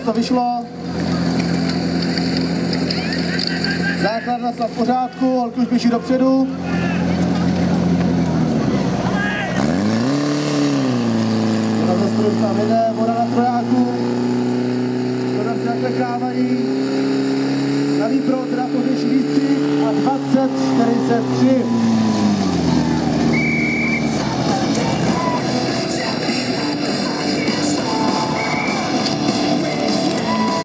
to vyšlo. Základna v pořádku, holky už běží dopředu. Voda ze strojů tam jede, voda na trojáku. Voda se naklekávají. Na výprot teda pozdější výstřih a 20:43.